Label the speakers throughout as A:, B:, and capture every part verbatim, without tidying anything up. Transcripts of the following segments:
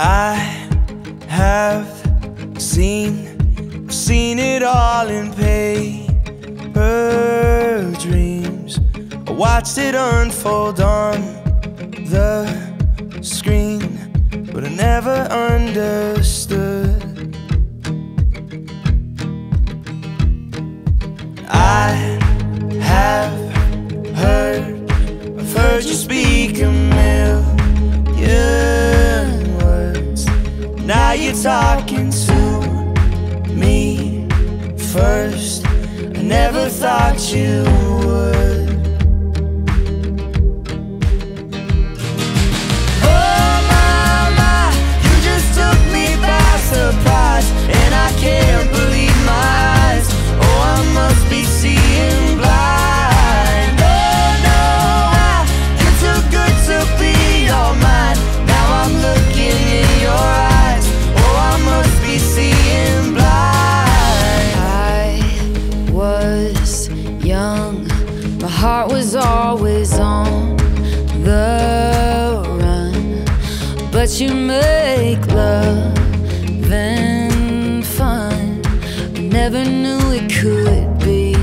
A: I have seen, seen it all in paper dreams. I watched it unfold on the screen, but I never understood. I have heard, I've heard you speak a million words. Now you're talking to me first. I never thought you would. Oh my, my, you just took me by surprise, and I can't believe my eyes. Oh, I must be seeing blind. Oh no, I, you're too good to be all mine. Now I'm looking in your eyes. Oh, I must be seeing blind.
B: I was young, my heart was always on the run, but you make love and fun. I never knew it could be.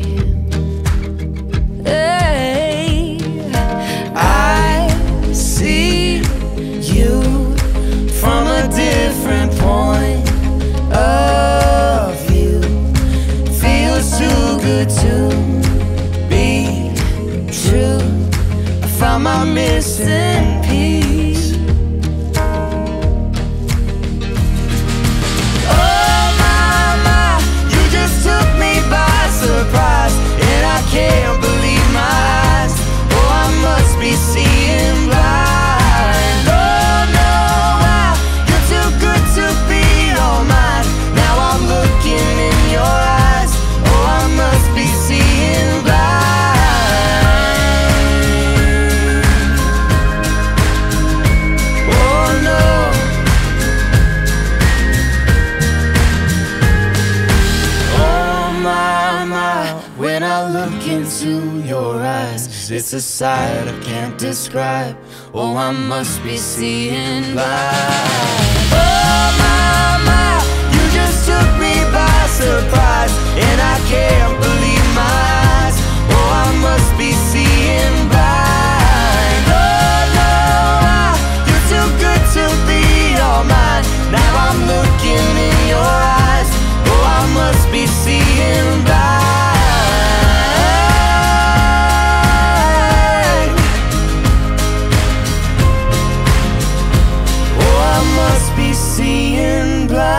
B: Hey, I see you from a different point of view. Feels too good to be true. I found my missing piece. Oh my, my, you just took me by surprise, and I can't believe my eyes. Oh, I must be seeing blind. Oh no, I, you're too good to be all mine. Now I'm looking in your eyes. Oh, I must be seeing blind. Oh no. Oh my, my, when I look into your eyes, it's a sight I can't describe. Oh, I must be seeing blind. Oh my, my, you just took me by surprise, and I can't believe my eyes. Oh, I must be seeing blind. Oh no, I, you're too good to be all mine. Now I'm looking in your eyes. Oh, I must be seeing blind. Oh, I must be seeing blind.